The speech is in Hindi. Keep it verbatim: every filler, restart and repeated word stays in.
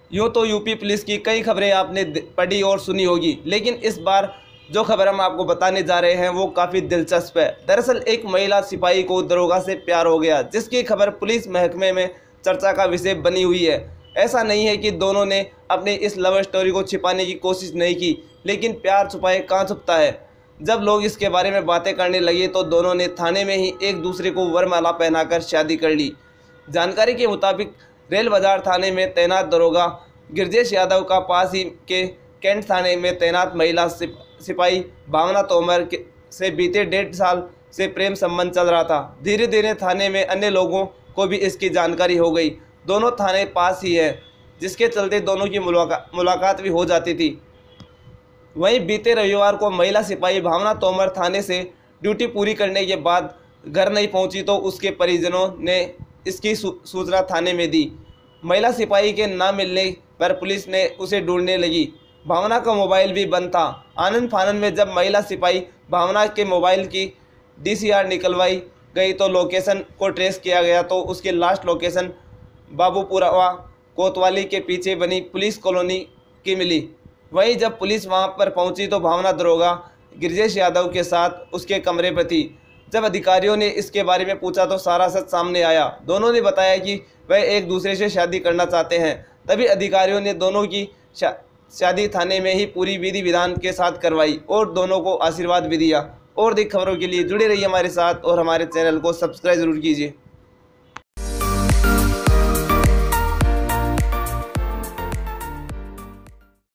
यूँ तो यूपी पुलिस की कई खबरें आपने पढ़ी और सुनी होगी, लेकिन इस बार जो खबर हम आपको बताने जा रहे हैं वो काफ़ी दिलचस्प है। दरअसल एक महिला सिपाही को दरोगा से प्यार हो गया, जिसकी खबर पुलिस महकमे में चर्चा का विषय बनी हुई है। ऐसा नहीं है कि दोनों ने अपनी इस लव स्टोरी को छिपाने की कोशिश नहीं की, लेकिन प्यार छुपाए कहाँ छुपता है। जब लोग इसके बारे में बातें करने लगे तो दोनों ने थाने में ही एक दूसरे को वरमाला पहनाकर शादी कर ली। जानकारी के मुताबिक रेल बाजार थाने में तैनात दरोगा गिरजेश यादव का पास ही के कैंट थाने में तैनात महिला सिपाही भावना तोमर के से बीते डेढ़ साल से प्रेम संबंध चल रहा था। धीरे धीरे थाने में अन्य लोगों को भी इसकी जानकारी हो गई। दोनों थाने पास ही है, जिसके चलते दोनों की मुलाका, मुलाकात भी हो जाती थी। वहीं बीते रविवार को महिला सिपाही भावना तोमर थाने से ड्यूटी पूरी करने के बाद घर नहीं पहुंची तो उसके परिजनों ने इसकी सूचना थाने में दी। महिला सिपाही के न मिलने पर पुलिस ने उसे ढूंढने लगी। भावना का मोबाइल भी बंद था। आनंद फानन में जब महिला सिपाही भावना के मोबाइल की डीसीआर निकलवाई गई तो लोकेशन को ट्रेस किया गया तो उसकी लास्ट लोकेशन बाबूपुरा कोतवाली के पीछे बनी पुलिस कॉलोनी की मिली। वहीं जब पुलिस वहां पर पहुंची तो भावना दरोगा गिरजेश यादव के साथ उसके कमरे पर थी। जब अधिकारियों ने इसके बारे में पूछा तो सारा सच सामने आया। दोनों ने बताया कि वह एक दूसरे से शादी करना चाहते हैं। तभी अधिकारियों ने दोनों की शा, शादी थाने में ही पूरी विधि विधान के साथ करवाई और दोनों को आशीर्वाद भी दिया। और अधिक खबरों के लिए जुड़े रहिए हमारे साथ और हमारे चैनल को सब्सक्राइब जरूर कीजिए।